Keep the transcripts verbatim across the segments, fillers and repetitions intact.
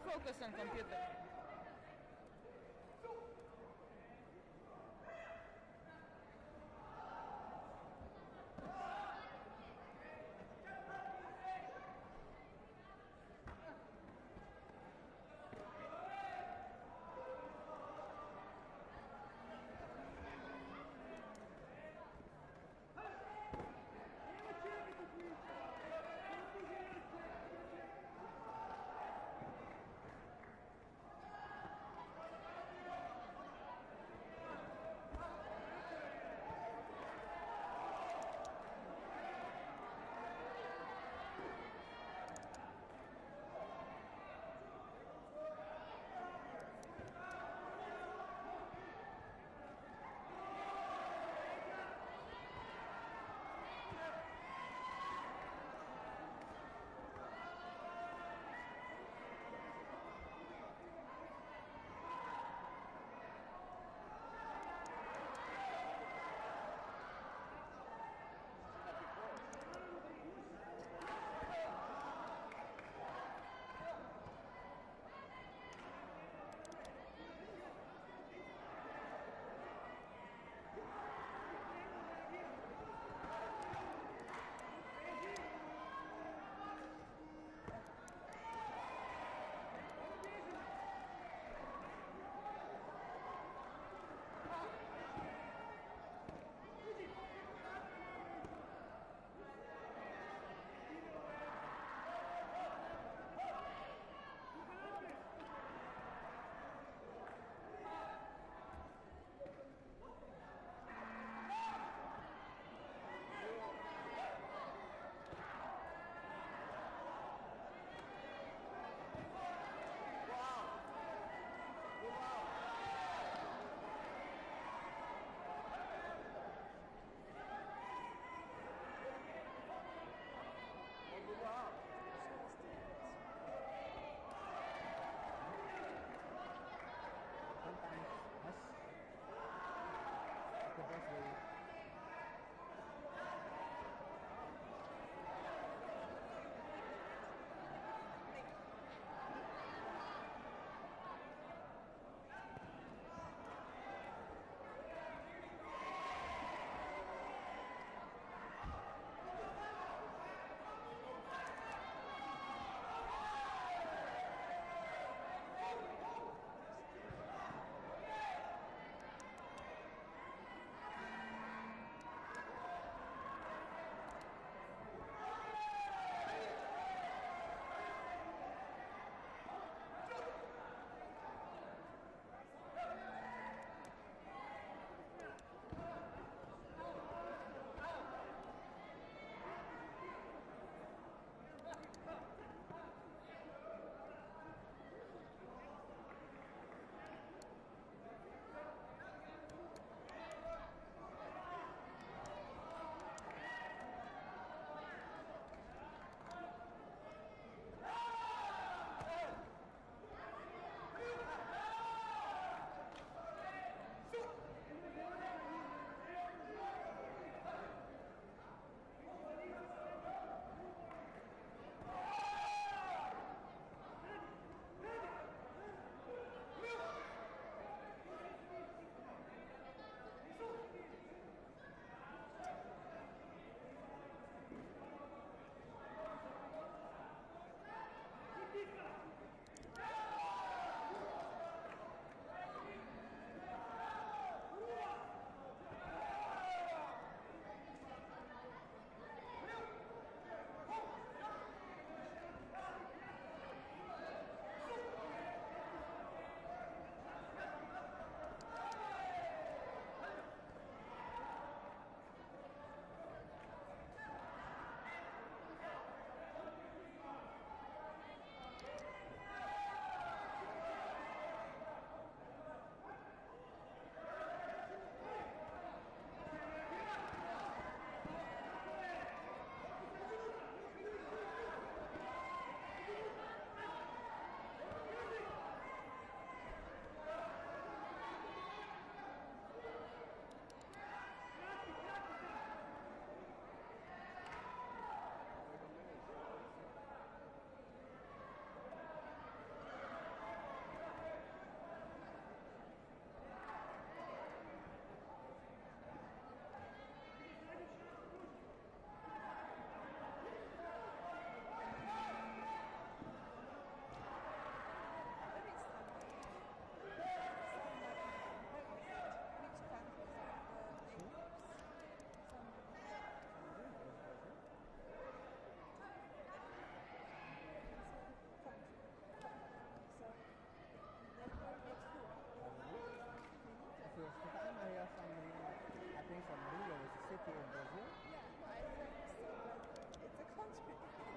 focus on computer. country in Brazil? Yeah, I think so, but it's a country.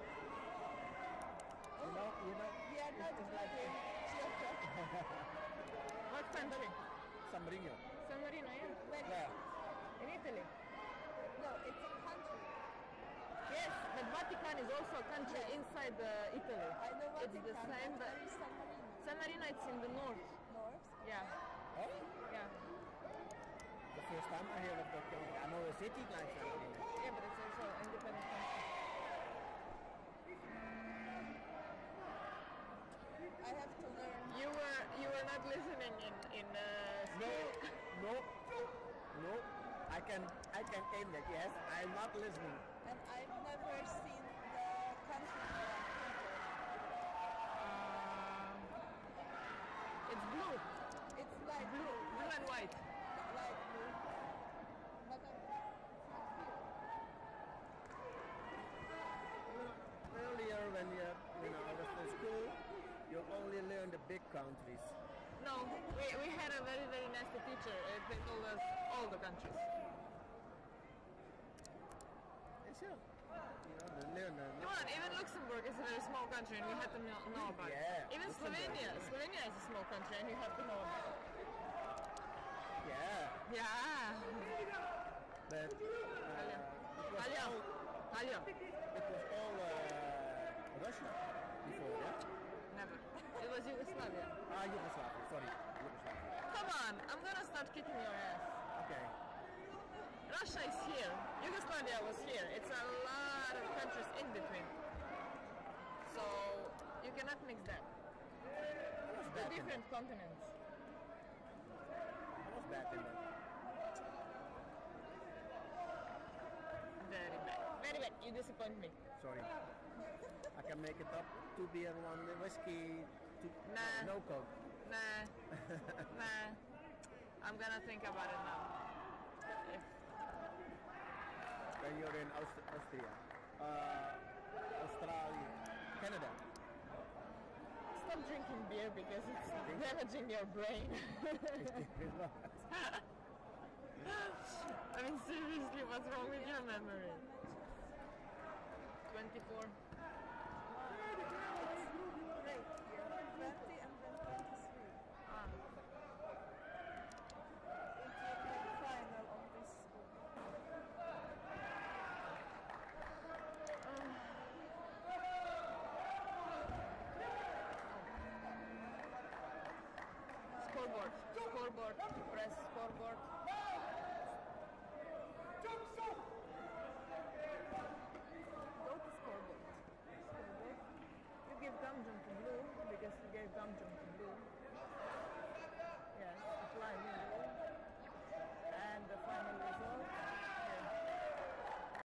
You know, you know. We are not it's good like in geography. What country? San Marino. San Marino, yeah. Where Where? In Italy. No, it's a country. Yes, but Vatican is also a country Yes. inside uh, Italy. I know what It's the same, but but where is San Marino? San Marino it's in the north. North? Yeah, Oh, yeah, the first time I hear of that country. I know a city like San Marino. yeah, but it's also independent country. I have to learn. You were you were not listening in in uh, No, school. no, no. I can, I can claim that. Yes, I'm not listening. And I've never seen the country flag. Um, it's blue, It's like blue, blue and white. light blue. But I'm Earlier, when you, you know, I was in school, you only learn the big countries. No, we, we had a very very nasty teacher. Uh, they told us all the countries. Yes, sure. You know, the learn. Uh, Come on, even Luxembourg is a very small country and we had to know, know about Yeah, it. Even Luxembourg, Slovenia, yeah. Slovenia is a small country and you have to know about it. yeah, Yeah. but uh, Alia. it was Alia. all, Alia. it was all uh, Russia before, yeah. Never. It was Yugoslavia. Ah, Yugoslavia. Sorry, Yugoslavia. Come on, I'm gonna start kicking your ass. Okay. Russia is here. Yugoslavia was here. It's a lot of countries in between. So you cannot mix them. I was Two bad in different that. continents. I was bad in that. Very bad. Very bad. You disappoint me. Sorry. I can make it up. Two beer, one whiskey, two, Nah. no coke. Nah. Nah. I'm gonna think about it now. If When you're in Aust- Austria, uh, Australia, Canada. Stop drinking beer because it's damaging your brain. I mean, seriously, what's wrong with your memory? twenty-four. great here. twenty and then twenty-three. Ah. It's the final of this school. Scoreboard. Scoreboard. Press scoreboard.